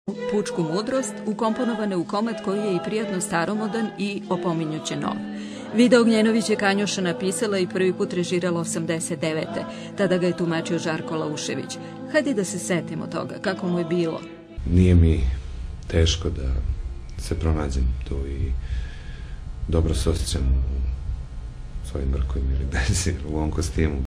Pučku mudrost ukomponovane u komad koji je i prijatno staromodan i opominjuće nov. Vida Ognjenović je Kanjuša napisala i prvi put režirala 89. Tada ga je tumačio Žarko Laušević. Hajde da se setimo toga, kako mu je bilo. Nije mi teško da se pronađem tu i dobro se osjećam u svojim brkovima ili bez u ovom kostimu.